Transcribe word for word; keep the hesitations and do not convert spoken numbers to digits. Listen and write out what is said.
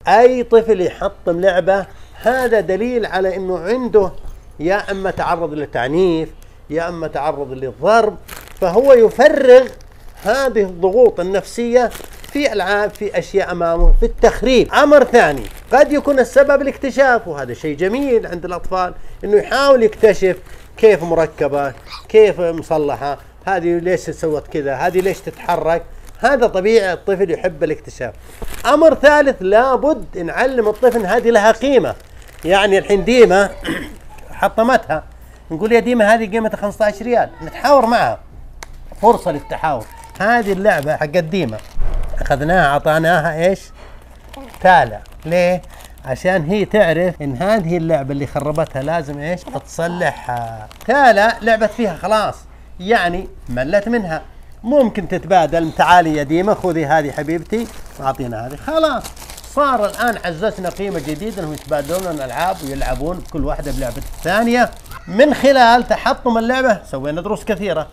أي طفل يحطم لعبة هذا دليل على أنه عنده يا أما تعرض للتعنيف يا أما تعرض للضرب، فهو يفرغ هذه الضغوط النفسية في ألعاب، في أشياء أمامه، في التخريب. أمر ثاني قد يكون السبب الاكتشاف، وهذا شيء جميل عند الأطفال أنه يحاول يكتشف كيف مركبة، كيف مصلحة، هذه ليش سوت كذا، هذه ليش تتحرك. هذا طبيعي، الطفل يحب الاكتشاف. أمر ثالث لابد نعلم الطفل هذه لها قيمة. يعني الحين ديمة حطمتها، نقول يا ديمة هذه قيمتها خمسة عشر ريال، نتحاور معها، فرصة للتحاور. هذه اللعبة حق ديمة أخذناها عطاناها إيش؟ تالة. ليه؟ عشان هي تعرف إن هذه اللعبة اللي خربتها لازم إيش؟ تصلحها. تالة لعبت فيها خلاص، يعني ملت منها. ممكن تتبادل، تعالي يا ديمة خذي هذه حبيبتي وأعطينا هذه، خلاص صار الآن عززنا قيمة جديدة أنهم يتبادلون الألعاب ويلعبون كل واحدة بلعبة الثانية. من خلال تحطم اللعبة سوينا دروس كثيرة.